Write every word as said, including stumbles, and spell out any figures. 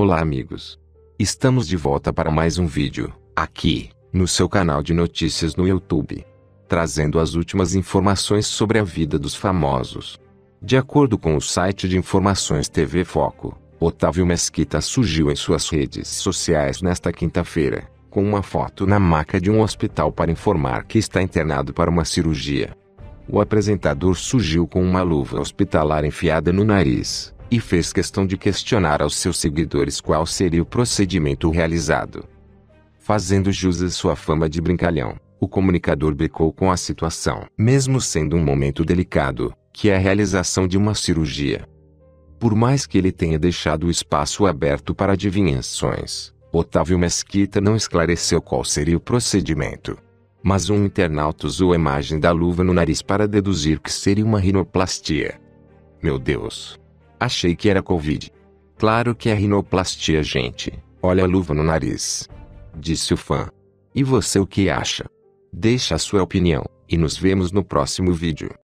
Olá amigos! Estamos de volta para mais um vídeo, aqui, no seu canal de notícias no YouTube. Trazendo as últimas informações sobre a vida dos famosos. De acordo com o site de informações T V Foco, Otávio Mesquita surgiu em suas redes sociais nesta quinta-feira, com uma foto na maca de um hospital para informar que está internado para uma cirurgia. O apresentador surgiu com uma luva hospitalar enfiada no nariz, e fez questão de questionar aos seus seguidores qual seria o procedimento realizado. Fazendo jus à sua fama de brincalhão, o comunicador brincou com a situação, mesmo sendo um momento delicado, que é a realização de uma cirurgia. Por mais que ele tenha deixado o espaço aberto para adivinhações, Otávio Mesquita não esclareceu qual seria o procedimento. Mas um internauta usou a imagem da luva no nariz para deduzir que seria uma rinoplastia. Meu Deus! Achei que era Covid. Claro que é rinoplastia, gente. Olha a luva no nariz. Disse o fã. E você o que acha? Deixe a sua opinião, e nos vemos no próximo vídeo.